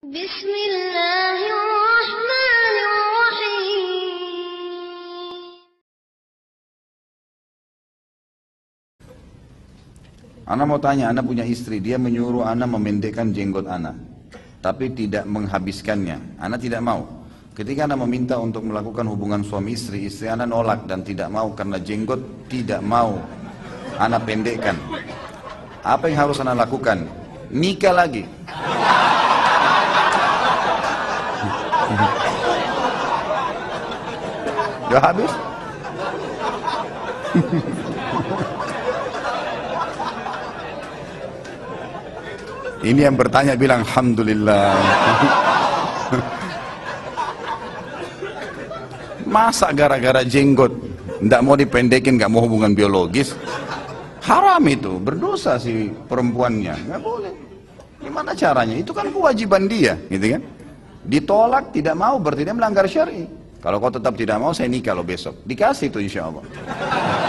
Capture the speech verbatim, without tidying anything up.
Bismillahirrahmanirrahim. Ana mau tanya, Ana punya istri, dia menyuruh Ana memendekkan jenggot Ana, tapi tidak menghabiskannya. Ana tidak mau. Ketika Ana meminta untuk melakukan hubungan suami istri, istri Ana nolak dan tidak mau karena jenggot tidak mau Ana pendekkan. Apa yang harus Ana lakukan? Nikah lagi. Udah habis? Ini yang bertanya bilang alhamdulillah. Masa gara-gara jenggot nggak mau dipendekin, nggak mau hubungan biologis? Haram itu, berdosa si perempuannya, nggak boleh. Gimana caranya? Itu kan kewajiban dia, gitu kan? Ditolak, tidak mau, berarti dia melanggar syar'i. Kalau kau tetap tidak mau, saya nikah lo besok. Dikasih itu insya Allah.